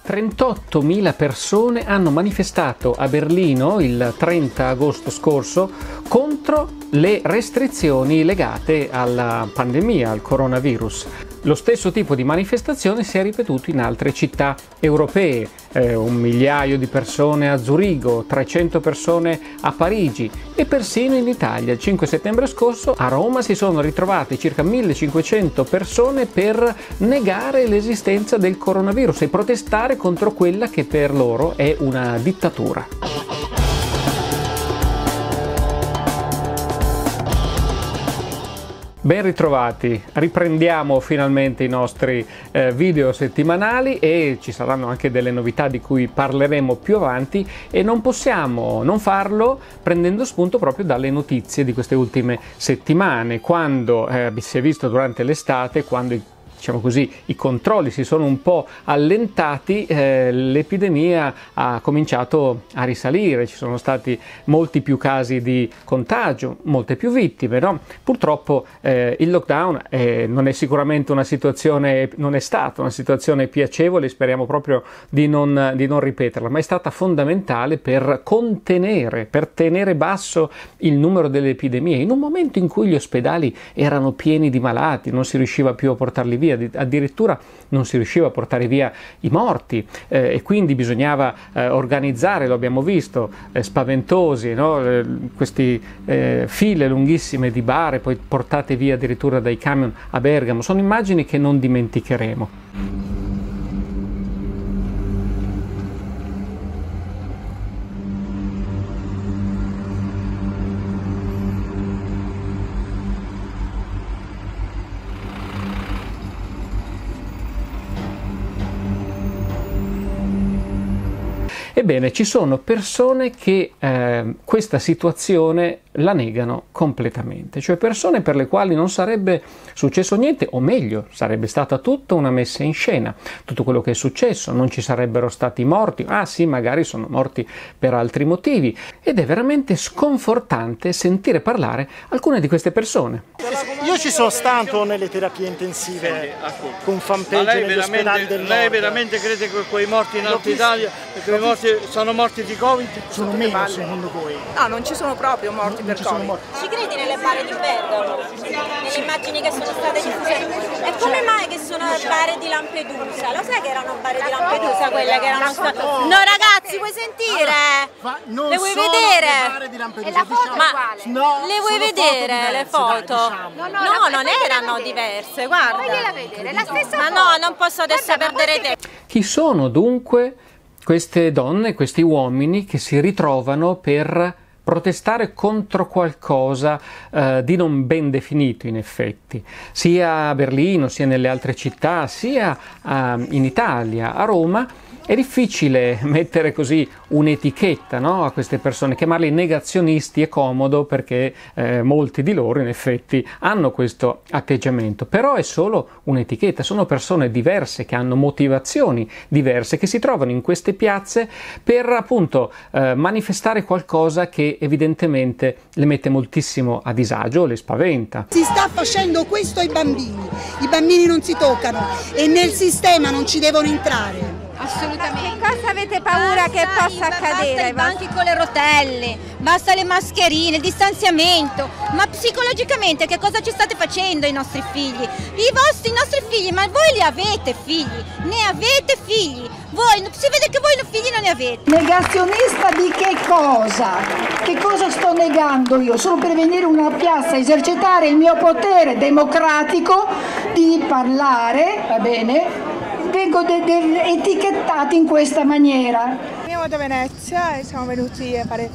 38.000 persone hanno manifestato a Berlino il 30 agosto scorso contro le restrizioni legate alla pandemia, al coronavirus. Lo stesso tipo di manifestazione si è ripetuto in altre città europee, 1 migliaio di persone a Zurigo, 300 persone a Parigi e persino in Italia. Il 5 settembre scorso a Roma si sono ritrovate circa 1.500 persone per negare l'esistenza del coronavirus e protestare contro quella che per loro è una dittatura. Ben ritrovati, riprendiamo finalmente i nostri video settimanali e ci saranno anche delle novità di cui parleremo più avanti e non possiamo non farlo prendendo spunto proprio dalle notizie di queste ultime settimane, quando si è visto durante l'estate, quando diciamo così, i controlli si sono un po' allentati, l'epidemia ha cominciato a risalire, ci sono stati molti più casi di contagio, molte più vittime, no? Purtroppo il lockdown non è sicuramente una situazione, non è stata una situazione piacevole, speriamo proprio di non ripeterla, ma è stata fondamentale per contenere, per tenere basso il numero delle epidemie, in un momento in cui gli ospedali erano pieni di malati, non si riusciva più a portarli via, addirittura non si riusciva a portare via i morti e quindi bisognava organizzare, lo abbiamo visto, spaventosi, no? Queste file lunghissime di bare poi portate via addirittura dai camion a Bergamo, sono immagini che non dimenticheremo. Ebbene, ci sono persone che questa situazione la negano completamente, cioè persone per le quali non sarebbe successo niente, o meglio, sarebbe stata tutta una messa in scena, tutto quello che è successo, non ci sarebbero stati morti, ah sì, magari sono morti per altri motivi, ed è veramente sconfortante sentire parlare alcune di queste persone. Io ci sono stato nelle terapie intensive con fanpage negli ospedali del nord. Lei veramente crede che quei morti in Alta Italia, quei morti sono morti di Covid? Sono meno secondo voi? No, non ci sono proprio morti per Covid. Ci credi nelle bare di Bergamo? Nelle immagini che sono state diffuse? E come mai che sono bare di Lampedusa? Lo sai che erano bare di Lampedusa quelle che erano state... No ragazzi, vuoi sentire? Non le vuoi sono vedere? le bare di Lampedusa, E la foto diciamo. uguale? No, le vuoi vedere le foto? Dai, diciamo. No, non erano diverse, guarda. Vogliela vedere, la stessa Ma foto. no, non posso adesso perdere tempo. Chi sono dunque queste donne, questi uomini che si ritrovano per protestare contro qualcosa di non ben definito in effetti, sia a Berlino, sia nelle altre città, sia in Italia, a Roma? È difficile mettere così un'etichetta, no, a queste persone, chiamarli negazionisti è comodo perché molti di loro in effetti hanno questo atteggiamento, però è solo un'etichetta, sono persone diverse che hanno motivazioni diverse, che si trovano in queste piazze per appunto manifestare qualcosa che evidentemente le mette moltissimo a disagio, le spaventa. Si sta facendo questo ai bambini, i bambini non si toccano e nel sistema non ci devono entrare. Assolutamente. Che cosa avete paura che possa accadere? Basta i banchi con le rotelle, basta le mascherine, il distanziamento. Ma psicologicamente che cosa ci state facendo ai nostri figli? I nostri figli, ma voi li avete figli? Ne avete figli? Voi, si vede che voi figli non ne avete. Negazionista di che cosa? Che cosa sto negando io? Solo per venire in una piazza a esercitare il mio potere democratico di parlare, va bene? Vengo etichettati in questa maniera. Veniamo da Venezia e siamo venuti a fare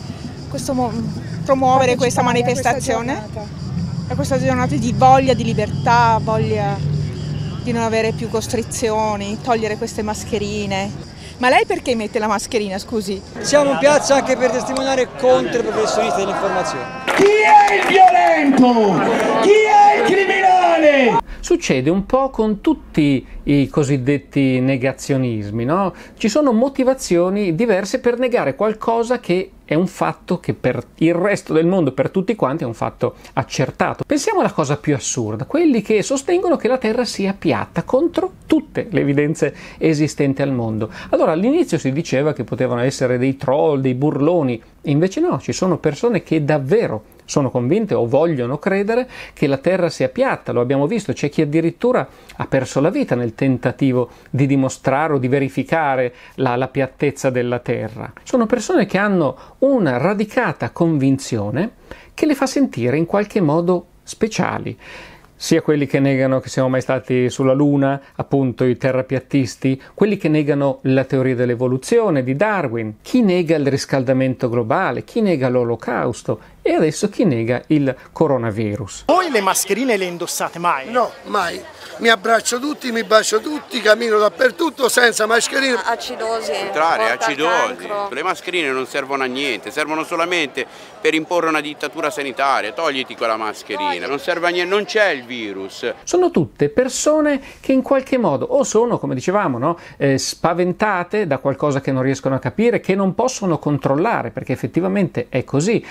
promuovere questa manifestazione. È questa giornata di voglia di libertà, voglia di non avere più costrizioni, togliere queste mascherine. Ma lei perché mette la mascherina, scusi? Siamo in piazza anche per testimoniare contro i professionisti dell'informazione. Chi è il violento? Chi è il criminale? Succede un po' con tutti i cosiddetti negazionismi, no? Ci sono motivazioni diverse per negare qualcosa che è un fatto che per il resto del mondo, per tutti quanti, è un fatto accertato. Pensiamo alla cosa più assurda, quelli che sostengono che la Terra sia piatta contro tutte le evidenze esistenti al mondo. Allora all'inizio si diceva che potevano essere dei troll, dei burloni, invece no, ci sono persone che davvero sono convinte o vogliono credere che la Terra sia piatta, lo abbiamo visto, c'è chi addirittura ha perso la vita nel tentativo di dimostrare o di verificare la piattezza della Terra. Sono persone che hanno una radicata convinzione che le fa sentire in qualche modo speciali. Sia quelli che negano che siamo mai stati sulla Luna, appunto i terrapiattisti, quelli che negano la teoria dell'evoluzione di Darwin, chi nega il riscaldamento globale, chi nega l'olocausto e adesso chi nega il coronavirus. Voi le mascherine le indossate mai? No, mai. Mi abbraccio tutti, mi bacio tutti, cammino dappertutto senza mascherine. Acidosi. Acidosi. Le mascherine non servono a niente, servono solamente per imporre una dittatura sanitaria. Togliti quella mascherina, non serve a niente, non c'è il virus. Sono tutte persone che in qualche modo o sono, come dicevamo, no, spaventate da qualcosa che non riescono a capire, che non possono controllare, perché effettivamente è così.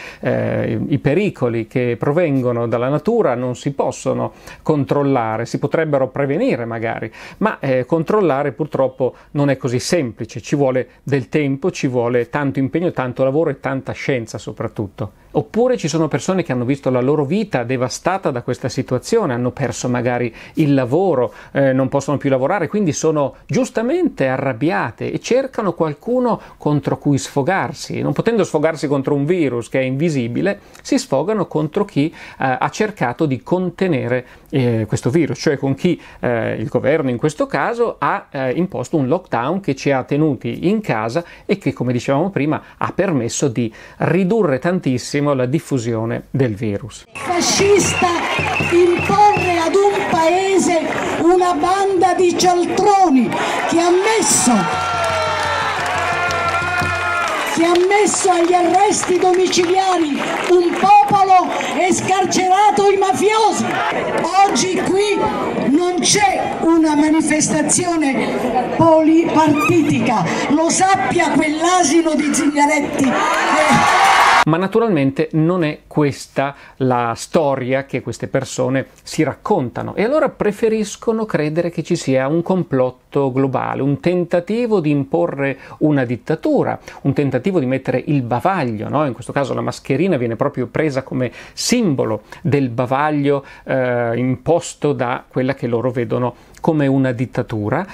I pericoli che provengono dalla natura non si possono controllare, si potrebbero prevenire magari, ma controllare purtroppo non è così semplice, ci vuole del tempo, ci vuole tanto impegno, tanto lavoro e tanta scienza soprattutto. Oppure ci sono persone che hanno visto la loro vita devastata da questa situazione, hanno perso magari il lavoro, non possono più lavorare, quindi sono giustamente arrabbiate e cercano qualcuno contro cui sfogarsi. Non potendo sfogarsi contro un virus che è invisibile, si sfogano contro chi ha cercato di contenere questo virus, cioè con chi il governo in questo caso ha imposto un lockdown che ci ha tenuti in casa e che, come dicevamo prima, ha permesso di ridurre tantissimo la diffusione del virus. Fascista imporre ad un paese una banda di cialtroni che ha messo agli arresti domiciliari un popolo e scarcerato i mafiosi. Oggi qui non c'è una manifestazione polipartitica, lo sappia quell'asino di Zingaretti. Ma naturalmente non è questa la storia che queste persone si raccontano e allora preferiscono credere che ci sia un complotto globale, un tentativo di imporre una dittatura, un tentativo di mettere il bavaglio, no? In questo caso la mascherina viene proprio presa come simbolo del bavaglio imposto da quella che loro vedono come una dittatura.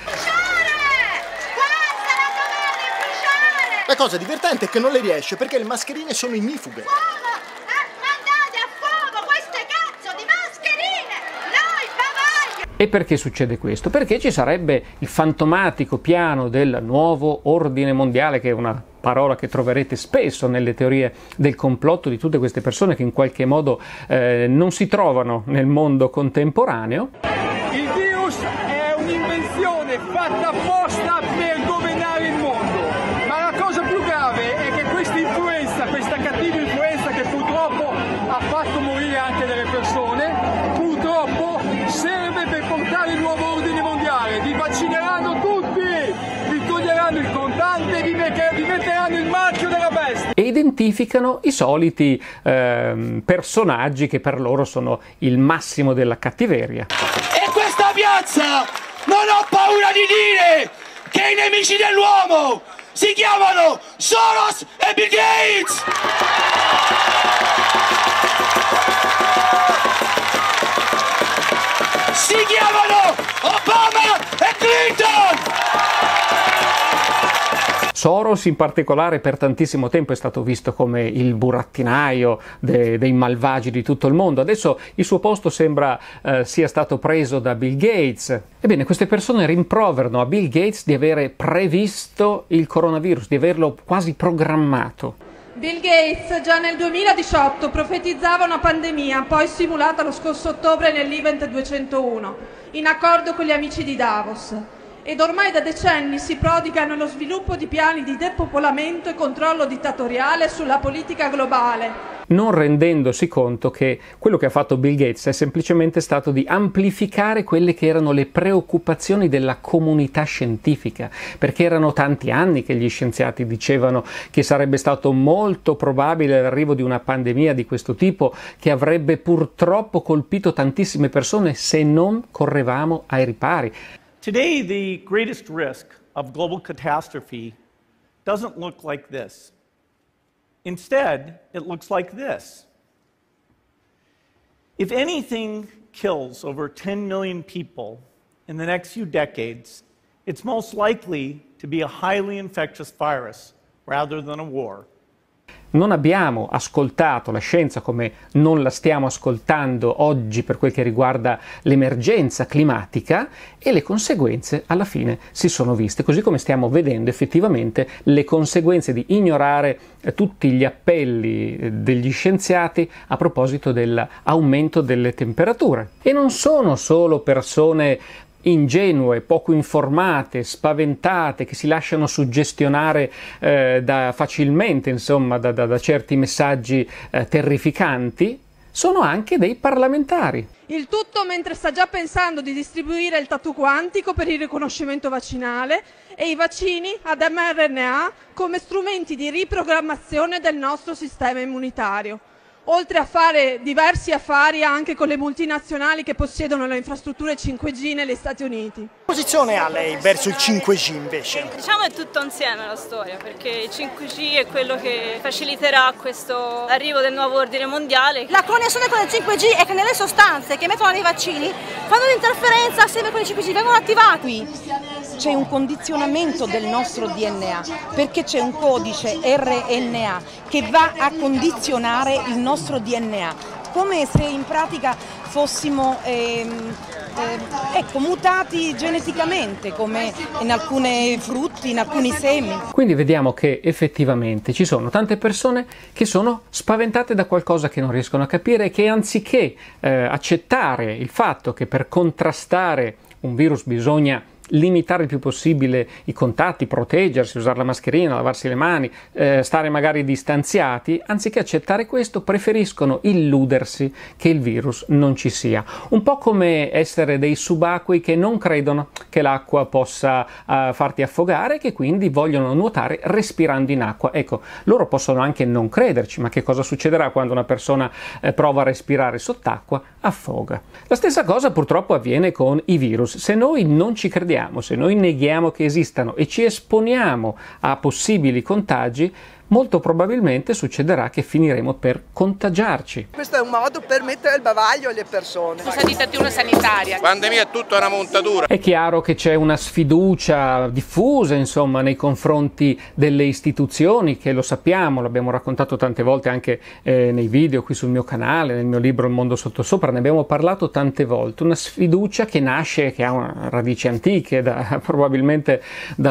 La cosa divertente è che non le riesce perché le mascherine sono ignifughe. Mandate a fuoco queste cazzo di mascherine! Noi bavaglio! E perché succede questo? Perché ci sarebbe il fantomatico piano del nuovo ordine mondiale, che è una parola che troverete spesso nelle teorie del complotto di tutte queste persone che in qualche modo non si trovano nel mondo contemporaneo. Il virus è un'invenzione fatta apposta per governare il mondo. Ma la cosa più grave è che questa influenza, questa cattiva influenza che purtroppo ha fatto morire anche delle persone, purtroppo serve per portare il nuovo ordine mondiale. Vi vaccineranno tutti, vi toglieranno il contante, vi metteranno il marchio della bestia. E identificano i soliti personaggi che per loro sono il massimo della cattiveria. E questa piazza non ho paura di dire che i nemici dell'uomo si chiamano Soros e Bill Gates! Si chiamano Obama e Clinton! Soros in particolare per tantissimo tempo è stato visto come il burattinaio dei malvagi di tutto il mondo. Adesso il suo posto sembra sia stato preso da Bill Gates. Ebbene, queste persone rimproverano a Bill Gates di avere previsto il coronavirus, di averlo quasi programmato. Bill Gates già nel 2018 profetizzava una pandemia, poi simulata lo scorso ottobre nell'Event 201, in accordo con gli amici di Davos. ed ormai da decenni si prodiga nello sviluppo di piani di depopolamento e controllo dittatoriale sulla politica globale, non rendendosi conto che quello che ha fatto Bill Gates è semplicemente stato di amplificare quelle che erano le preoccupazioni della comunità scientifica, perché erano tanti anni che gli scienziati dicevano che sarebbe stato molto probabile l'arrivo di una pandemia di questo tipo, che avrebbe purtroppo colpito tantissime persone se non correvamo ai ripari. Today, the greatest risk of global catastrophe doesn't look like this. Instead, it looks like this. If anything kills over 10 million people in the next few decades, it's most likely to be a highly infectious virus rather than a war. Non abbiamo ascoltato la scienza come non la stiamo ascoltando oggi per quel che riguarda l'emergenza climatica, e le conseguenze alla fine si sono viste, così come stiamo vedendo effettivamente le conseguenze di ignorare tutti gli appelli degli scienziati a proposito dell'aumento delle temperature. E non sono solo persone ingenue, poco informate, spaventate, che si lasciano suggestionare facilmente, insomma, da certi messaggi terrificanti, sono anche dei parlamentari. Il tutto mentre sta già pensando di distribuire il tattoo quantico per il riconoscimento vaccinale e i vaccini ad mRNA come strumenti di riprogrammazione del nostro sistema immunitario, oltre a fare diversi affari anche con le multinazionali che possiedono le infrastrutture 5G negli Stati Uniti. Che posizione ha lei verso il 5G invece? Diciamo è tutto insieme la storia, perché il 5G è quello che faciliterà questo arrivo del nuovo ordine mondiale. La connessione con il 5G è che nelle sostanze che mettono nei vaccini fanno l'interferenza assieme con il 5G, vengono attivati. Qui c'è un condizionamento del nostro DNA, perché c'è un codice RNA che va a condizionare il nostro DNA, come se in pratica fossimo mutati geneticamente, come in alcuni frutti, in alcuni semi. Quindi vediamo che effettivamente ci sono tante persone che sono spaventate da qualcosa che non riescono a capire e che anziché accettare il fatto che per contrastare un virus bisogna limitare il più possibile i contatti, proteggersi, usare la mascherina, lavarsi le mani, stare magari distanziati, anziché accettare questo preferiscono illudersi che il virus non ci sia. Un po' come essere dei subacquei che non credono che l'acqua possa farti affogare e che quindi vogliono nuotare respirando in acqua. Ecco, loro possono anche non crederci, ma che cosa succederà quando una persona prova a respirare sott'acqua? Affoga. La stessa cosa purtroppo avviene con i virus. Se noi non ci crediamo, se noi neghiamo che esistano e ci esponiamo a possibili contagi, molto probabilmente succederà che finiremo per contagiarci. Questo è un modo per mettere il bavaglio alle persone. Questa dittatura sanitaria. Pandemia è tutta una montatura. È chiaro che c'è una sfiducia diffusa, insomma, nei confronti delle istituzioni, che lo sappiamo, l'abbiamo raccontato tante volte anche nei video qui sul mio canale, nel mio libro Il mondo sottosopra, ne abbiamo parlato tante volte. Una sfiducia che nasce, che ha radici antiche, probabilmente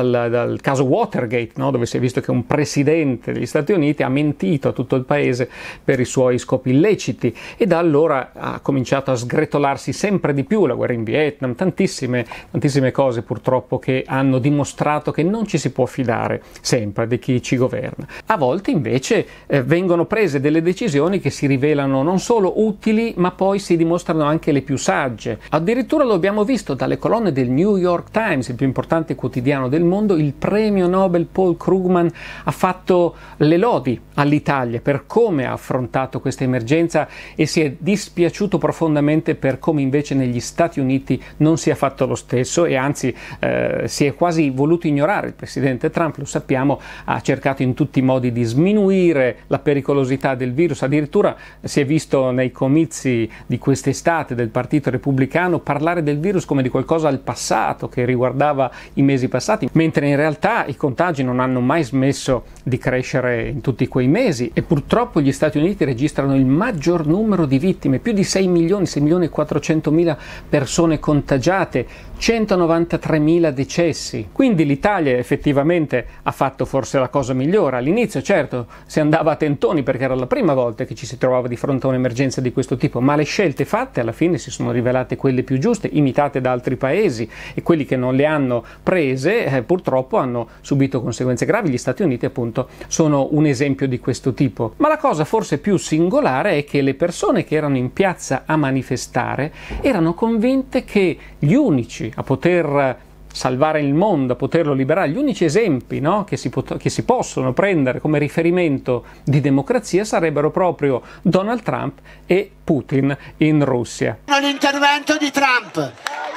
dal caso Watergate, no? Dove si è visto che un presidente degli Stati Uniti ha mentito a tutto il paese per i suoi scopi illeciti, e da allora ha cominciato a sgretolarsi sempre di più la guerra in Vietnam, tantissime cose purtroppo che hanno dimostrato che non ci si può fidare sempre di chi ci governa. A volte invece vengono prese delle decisioni che si rivelano non solo utili, ma poi si dimostrano anche le più sagge. Addirittura lo abbiamo visto dalle colonne del New York Times, il più importante quotidiano del mondo. Il premio Nobel Paul Krugman ha fatto le lodi all'Italia per come ha affrontato questa emergenza e si è dispiaciuto profondamente per come invece negli Stati Uniti non si è fatto lo stesso, e anzi si è quasi voluto ignorare. Il presidente Trump, lo sappiamo, ha cercato in tutti i modi di sminuire la pericolosità del virus. Addirittura si è visto nei comizi di quest'estate del Partito Repubblicano parlare del virus come di qualcosa al passato, che riguardava i mesi passati, mentre in realtà i contagi non hanno mai smesso di crescere crescere in tutti quei mesi e purtroppo gli Stati Uniti registrano il maggior numero di vittime, più di 6 milioni e 400.000 persone contagiate, 193.000 decessi. Quindi l'Italia effettivamente ha fatto forse la cosa migliore. All'inizio certo si andava a tentoni perché era la prima volta che ci si trovava di fronte a un'emergenza di questo tipo, ma le scelte fatte alla fine si sono rivelate quelle più giuste, imitate da altri paesi, e quelli che non le hanno prese purtroppo hanno subito conseguenze gravi. Gli Stati Uniti appunto sono un esempio di questo tipo. Ma la cosa forse più singolare è che le persone che erano in piazza a manifestare erano convinte che gli unici a poter salvare il mondo, a poterlo liberare, gli unici esempi, no, che si possono prendere come riferimento di democrazia sarebbero proprio Donald Trump e Putin in Russia. L'intervento di Trump, ve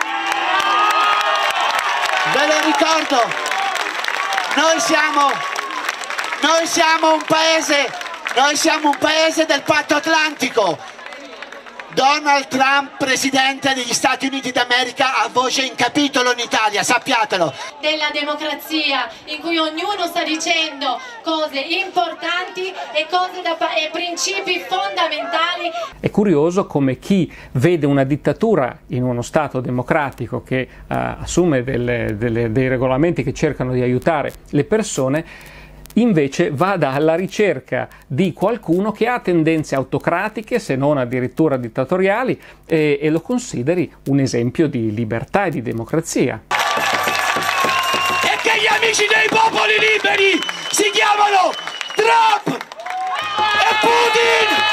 lo ricordo, noi siamo un paese del Patto Atlantico. Donald Trump, presidente degli Stati Uniti d'America, ha voce in capitolo in Italia, sappiatelo. Della democrazia, in cui ognuno sta dicendo cose importanti e principi fondamentali. È curioso come chi vede una dittatura in uno Stato democratico che assume dei regolamenti che cercano di aiutare le persone, invece vada alla ricerca di qualcuno che ha tendenze autocratiche, se non addirittura dittatoriali, e lo consideri un esempio di libertà e di democrazia. E che gli amici dei popoli liberi si chiamano Trump e Putin!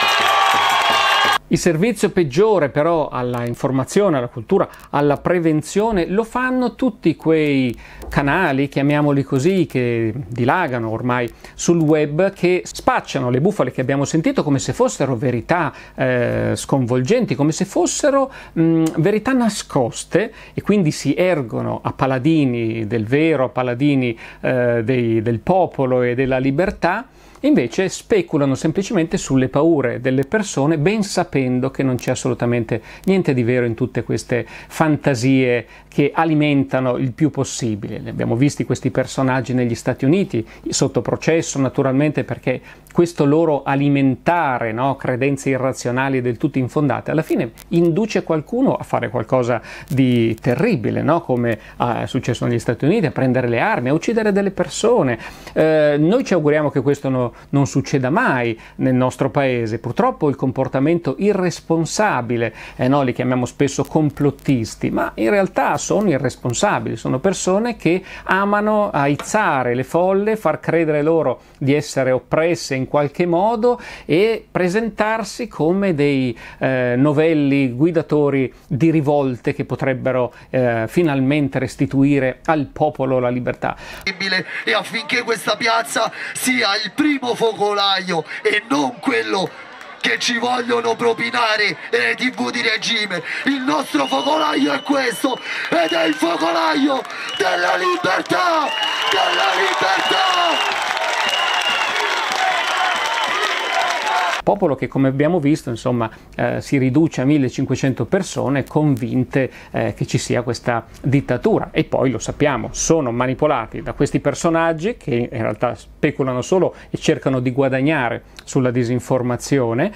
Il servizio peggiore però alla informazione, alla cultura, alla prevenzione lo fanno tutti quei canali, chiamiamoli così, che dilagano ormai sul web, che spacciano le bufale che abbiamo sentito come se fossero verità sconvolgenti, come se fossero verità nascoste, e quindi si ergono a paladini del vero, a paladini del popolo e della libertà. Invece speculano semplicemente sulle paure delle persone, ben sapendo che non c'è assolutamente niente di vero in tutte queste fantasie che alimentano il più possibile. Ne abbiamo visti questi personaggi negli Stati Uniti, sotto processo naturalmente, perché questo loro alimentare, no, credenze irrazionali e del tutto infondate, alla fine induce qualcuno a fare qualcosa di terribile, no? Come è successo negli Stati Uniti, a prendere le armi, a uccidere delle persone. Noi ci auguriamo che questo non succeda mai nel nostro paese. Purtroppo il comportamento irresponsabile, li chiamiamo spesso complottisti, ma in realtà sono irresponsabili, sono persone che amano aizzare le folle, far credere loro di essere oppresse in qualche modo e presentarsi come dei novelli guidatori di rivolte che potrebbero finalmente restituire al popolo la libertà. E affinché questa piazza sia il primo focolaio e non quello che ci vogliono propinare le TV di regime, il nostro focolaio è questo, ed è il focolaio della libertà, Popolo che, come abbiamo visto, insomma, si riduce a 1500 persone convinte che ci sia questa dittatura, e poi lo sappiamo, sono manipolati da questi personaggi che in realtà speculano solo e cercano di guadagnare sulla disinformazione.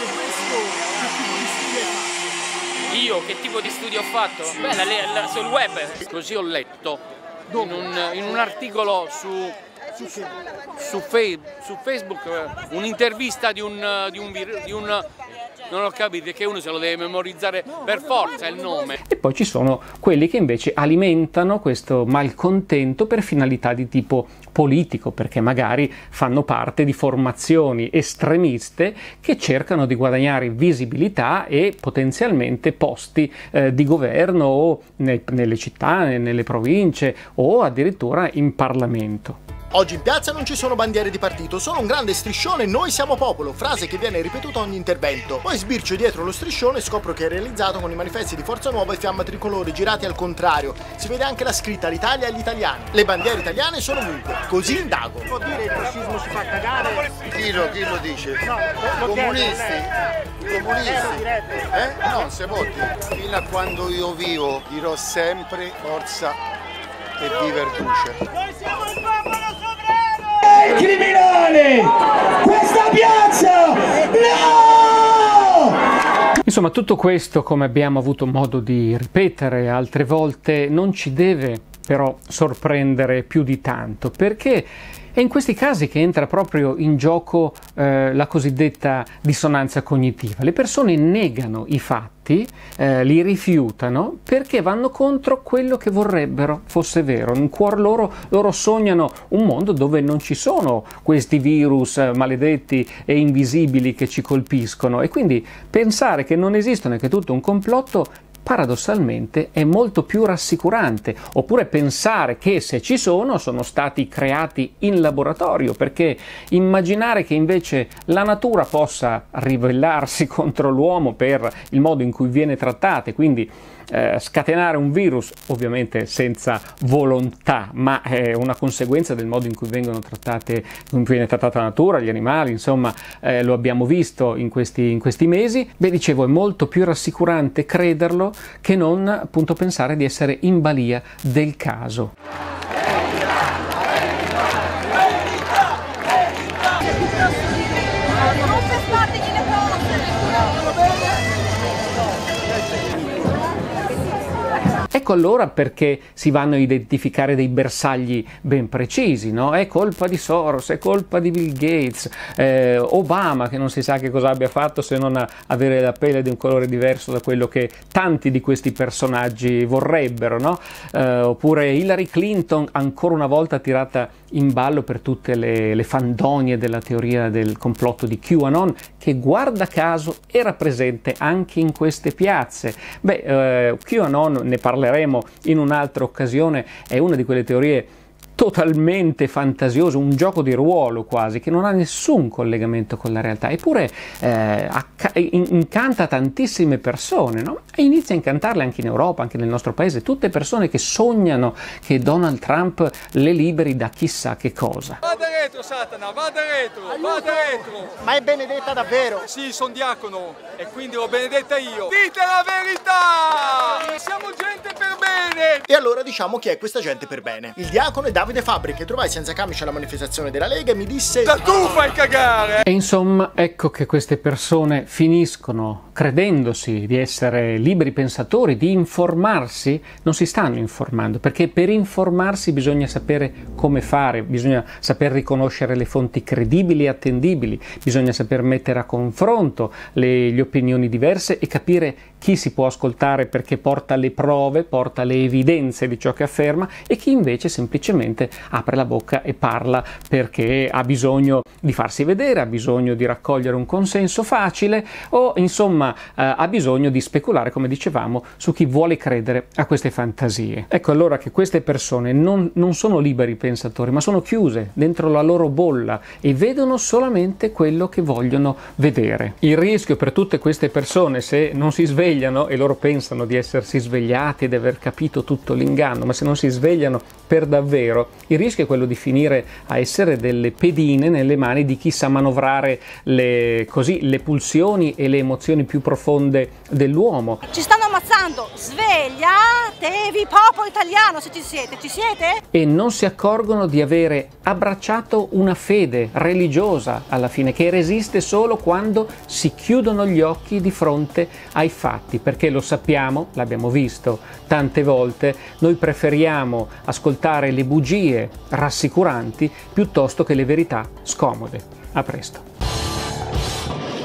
Io che tipo di studio ho fatto? Beh, sul web, così ho letto in un articolo su Facebook un'intervista di un non ho capito, che uno se lo deve memorizzare per forza il nome. E poi ci sono quelli che invece alimentano questo malcontento per finalità di tipo politico, perché magari fanno parte di formazioni estremiste che cercano di guadagnare visibilità e potenzialmente posti di governo o nelle città, nelle province o addirittura in Parlamento. Oggi in piazza non ci sono bandiere di partito, solo un grande striscione "Noi siamo popolo", frase che viene ripetuta a ogni intervento. Poi sbircio dietro lo striscione e scopro che è realizzato con i manifesti di Forza Nuova e Fiamma Tricolore girati al contrario. Si vede anche la scritta "L'Italia e gli italiani". Le bandiere italiane sono ovunque, così indago. Può dire il fascismo si fa cagare? Chi lo dice? No, Comunisti? No, se può dire. Fino a quando io vivo dirò sempre forza e viva il duce. Criminali! questa piazza! No! Insomma, tutto questo, come abbiamo avuto modo di ripetere altre volte, non ci deve però sorprendere più di tanto, perché è in questi casi che entra proprio in gioco la cosiddetta dissonanza cognitiva. Le persone negano i fatti, li rifiutano perché vanno contro quello che vorrebbero fosse vero. In cuor loro sognano un mondo dove non ci sono questi virus maledetti e invisibili che ci colpiscono, e quindi pensare che non esistono e che è tutto un complotto paradossalmente è molto più rassicurante. Oppure pensare che se ci sono stati creati in laboratorio, perché immaginare che invece la natura possa ribellarsi contro l'uomo per il modo in cui viene trattata, e quindi scatenare un virus, ovviamente senza volontà, ma è una conseguenza del modo in cui viene trattata la natura, gli animali, insomma, lo abbiamo visto in questi mesi. Beh, dicevo, è molto più rassicurante crederlo che non appunto pensare di essere in balia del caso. Ecco allora perché si vanno a identificare dei bersagli ben precisi, no? È colpa di Soros, è colpa di Bill Gates, Obama, che non si sa che cosa abbia fatto se non avere la pelle di un colore diverso da quello che tanti di questi personaggi vorrebbero, no? Oppure Hillary Clinton, ancora una volta tirata in ballo per tutte le fandonie della teoria del complotto di QAnon, che guarda caso era presente anche in queste piazze. Beh, QAnon, ne parleremo in un'altra occasione, è una di quelle teorie totalmente fantasioso, un gioco di ruolo quasi, che non ha nessun collegamento con la realtà, eppure incanta tantissime persone, no? E inizia a incantarle anche in Europa, anche nel nostro paese, tutte persone che sognano che Donald Trump le liberi da chissà che cosa. Vada retro, Satana, vada retro, vada retro! Ma è benedetta davvero? Sì, sono diacono e quindi l'ho benedetta io. Dite la verità! Siamo gente per bene! E allora diciamo chi è questa gente per bene. Il diacono è Davide Fabbri, che trovai senza camice alla manifestazione della Lega, e mi disse: da tu fai cagare! E insomma, ecco che queste persone finiscono credendosi di essere liberi pensatori, di informarsi. Non si stanno informando, perché per informarsi bisogna sapere come fare, bisogna saper riconoscere le fonti credibili e attendibili, bisogna saper mettere a confronto le opinioni diverse e capire chi si può ascoltare perché porta le prove, porta le evidenze di ciò che afferma, e chi invece semplicemente apre la bocca e parla perché ha bisogno di farsi vedere, ha bisogno di raccogliere un consenso facile, o insomma ha bisogno di speculare, come dicevamo, su chi vuole credere a queste fantasie. Ecco allora che queste persone non sono liberi pensatori, ma sono chiuse dentro la loro bolla e vedono solamente quello che vogliono vedere. Il rischio per tutte queste persone, se non si svegliano, e loro pensano di essersi svegliati e di aver capito tutto l'inganno, ma se non si svegliano per davvero, il rischio è quello di finire a essere delle pedine nelle mani di chi sa manovrare le pulsioni e le emozioni più profonde dell'uomo. Ci stanno ammazzando, svegliatevi popolo italiano, se ci siete, E non si accorgono di avere abbracciato una fede religiosa alla fine, che resiste solo quando si chiudono gli occhi di fronte ai fatti, perché lo sappiamo, l'abbiamo visto tante volte, noi preferiamo ascoltare le bugie rassicuranti piuttosto che le verità scomode. A presto.